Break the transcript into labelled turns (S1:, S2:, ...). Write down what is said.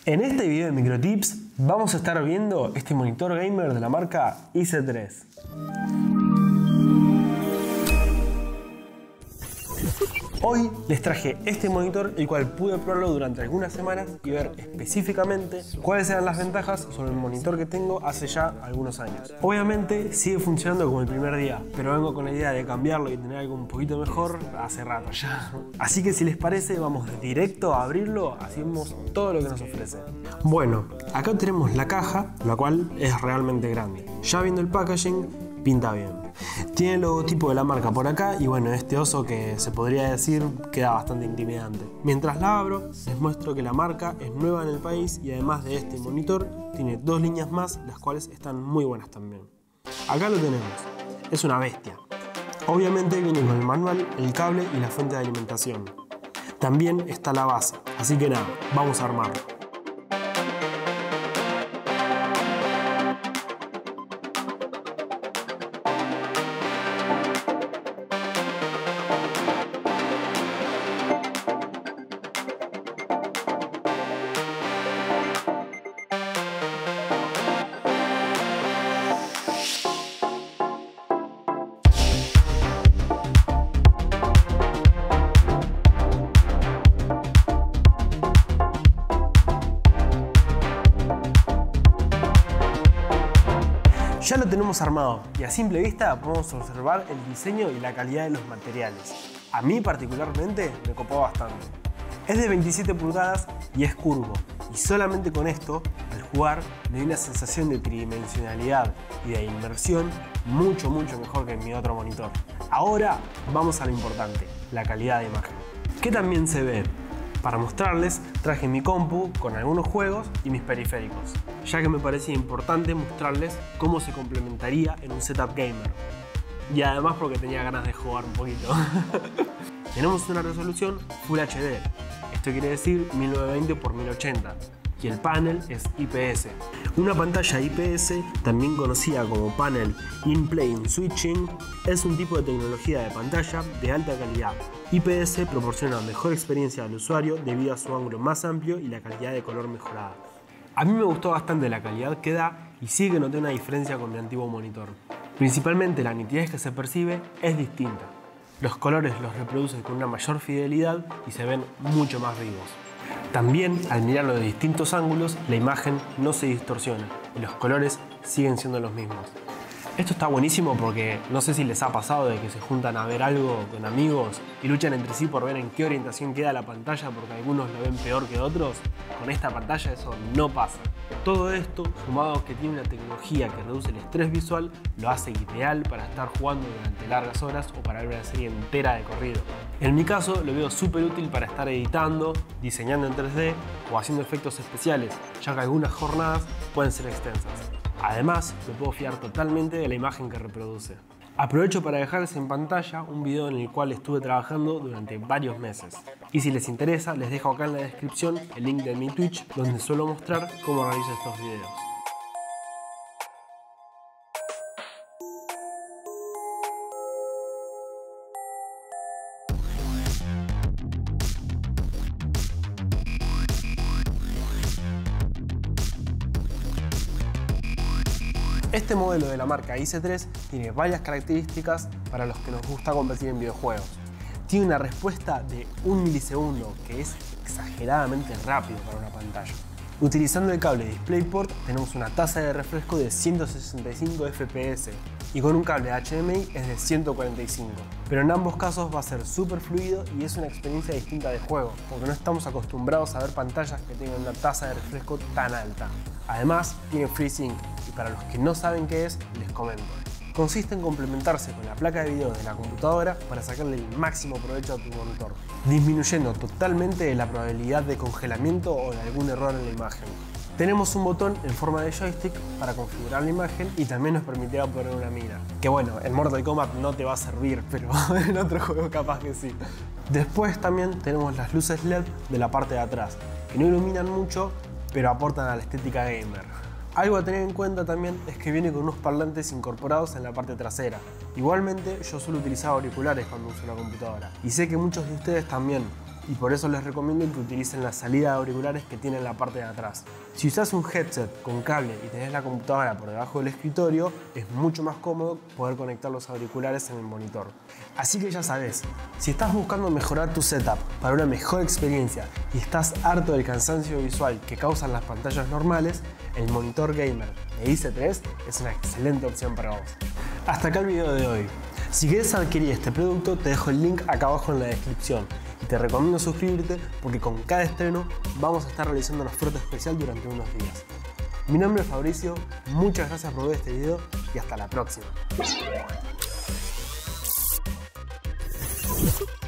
S1: En este video de Microtips vamos a estar viendo este monitor gamer de la marca IC3. Hoy les traje este monitor, el cual pude probarlo durante algunas semanas y ver específicamente cuáles eran las ventajas sobre el monitor que tengo hace ya algunos años. Obviamente sigue funcionando como el primer día, pero vengo con la idea de cambiarlo y tener algo un poquito mejor hace rato ya. Así que si les parece, vamos directo a abrirlo, así vemos todo lo que nos ofrece. Bueno, acá tenemos la caja, la cual es realmente grande. Ya viendo el packaging, pinta bien. Tiene el logotipo de la marca por acá y bueno, este oso que se podría decir queda bastante intimidante. Mientras la abro, les muestro que la marca es nueva en el país y además de este monitor, tiene dos líneas más, las cuales están muy buenas también. Acá lo tenemos, es una bestia. Obviamente viene con el manual, el cable y la fuente de alimentación. También está la base, así que nada, vamos a armarlo. Ya lo tenemos armado y a simple vista podemos observar el diseño y la calidad de los materiales. A mí particularmente me copó bastante. Es de 27 pulgadas y es curvo, y solamente con esto, al jugar, me dio una sensación de tridimensionalidad y de inmersión mucho mejor que en mi otro monitor. Ahora vamos a lo importante, la calidad de imagen. ¿Qué también se ve? Para mostrarles, traje mi compu con algunos juegos y mis periféricos, ya que me parecía importante mostrarles cómo se complementaría en un setup gamer. Y además porque tenía ganas de jugar un poquito. Tenemos una resolución Full HD, esto quiere decir 1920 x 1080, y el panel es IPS. Una pantalla IPS, también conocida como Panel In-Plane Switching, es un tipo de tecnología de pantalla de alta calidad. IPS proporciona mejor experiencia al usuario debido a su ángulo más amplio y la calidad de color mejorada. A mí me gustó bastante la calidad que da y sí que noté una diferencia con mi antiguo monitor. Principalmente la nitidez que se percibe es distinta. Los colores los reproducen con una mayor fidelidad y se ven mucho más vivos. También, al mirarlo de distintos ángulos, la imagen no se distorsiona y los colores siguen siendo los mismos. Esto está buenísimo porque no sé si les ha pasado de que se juntan a ver algo con amigos y luchan entre sí por ver en qué orientación queda la pantalla porque algunos lo ven peor que otros. Con esta pantalla eso no pasa. Todo esto, sumado a que tiene una tecnología que reduce el estrés visual, lo hace ideal para estar jugando durante largas horas o para ver una serie entera de corrido. En mi caso lo veo súper útil para estar editando, diseñando en 3D o haciendo efectos especiales, ya que algunas jornadas pueden ser extensas. Además, me puedo fiar totalmente de la imagen que reproduce. Aprovecho para dejarles en pantalla un video en el cual estuve trabajando durante varios meses. Y si les interesa, les dejo acá en la descripción el link de mi Twitch, donde suelo mostrar cómo realizo estos videos. Este modelo de la marca IC3 tiene varias características para los que nos gusta competir en videojuegos. Tiene una respuesta de 1 milisegundo, que es exageradamente rápido para una pantalla. Utilizando el cable DisplayPort tenemos una tasa de refresco de 165 FPS y con un cable HDMI es de 145. Pero en ambos casos va a ser súper fluido y es una experiencia distinta de juego, porque no estamos acostumbrados a ver pantallas que tengan una tasa de refresco tan alta. Además, tiene FreeSync y para los que no saben qué es, les comento. Consiste en complementarse con la placa de video de la computadora para sacarle el máximo provecho a tu monitor, disminuyendo totalmente la probabilidad de congelamiento o de algún error en la imagen. Tenemos un botón en forma de joystick para configurar la imagen y también nos permitirá poner una mira. Que bueno, en Mortal Kombat no te va a servir, pero en otro juego capaz que sí. Después también tenemos las luces LED de la parte de atrás, que no iluminan mucho, pero aportan a la estética gamer. Algo a tener en cuenta también es que viene con unos parlantes incorporados en la parte trasera. Igualmente yo suelo utilizar auriculares cuando uso la computadora y sé que muchos de ustedes también, y por eso les recomiendo que utilicen la salida de auriculares que tiene en la parte de atrás. Si usas un headset con cable y tenés la computadora por debajo del escritorio, es mucho más cómodo poder conectar los auriculares en el monitor. Así que ya sabes, si estás buscando mejorar tu setup para una mejor experiencia y estás harto del cansancio visual que causan las pantallas normales, el monitor gamer de IC3 es una excelente opción para vos. Hasta acá el video de hoy. Si quieres adquirir este producto, te dejo el link acá abajo en la descripción y te recomiendo suscribirte porque con cada estreno vamos a estar realizando una oferta especial durante unos días. Mi nombre es Fabricio, muchas gracias por ver este video y hasta la próxima.